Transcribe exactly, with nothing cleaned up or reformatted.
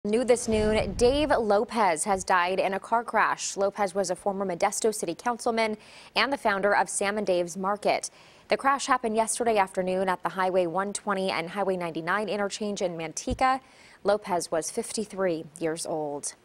New this noon, Dave Lopez has died in a car crash. Lopez was a former Modesto City councilman and the founder of Sam and Dave's Market. The crash happened yesterday afternoon at the Highway one twenty and Highway ninety-nine interchange in Manteca. Lopez was fifty-three years old.